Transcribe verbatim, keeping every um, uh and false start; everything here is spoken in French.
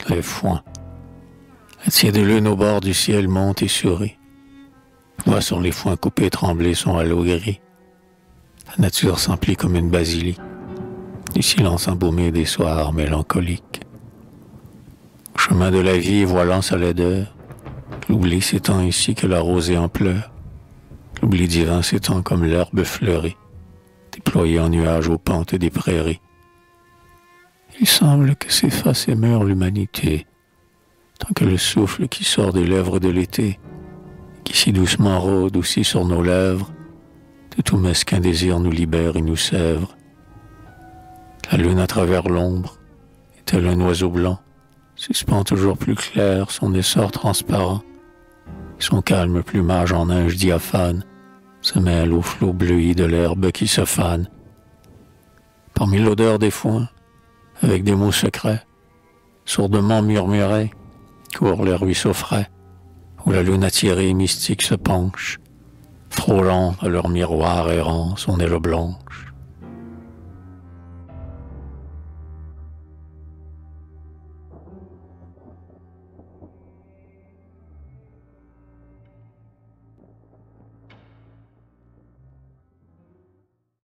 rêve foin. La tiède lune au bord du ciel monte et sourit. Voit sur les foins coupés trembler son halo gris. La nature s'emplit comme une basilique, du silence embaumé des soirs mélancoliques. Au chemin de la vie, voilant sa laideur, l'oubli s'étend ici que la rosée en pleure. L'oubli divin s'étend comme l'herbe fleurie, déployée en nuages aux pentes des prairies. Il semble que s'efface et meurt l'humanité, tant que le souffle qui sort des lèvres de l'été, qui si doucement rôde aussi sur nos lèvres, de tout mesquin désir nous libère et nous sèvre. La lune à travers l'ombre, est-elle un oiseau blanc, suspend toujours plus clair son essor transparent, et son calme plumage en neige diaphane se mêle au flot bleui de l'herbe qui se fane. Parmi l'odeur des foins, avec des mots secrets, sourdement murmurés, courent les ruisseaux frais, où la lune attirée et mystique se penche, frôlant à leur miroir errant son aile blanche.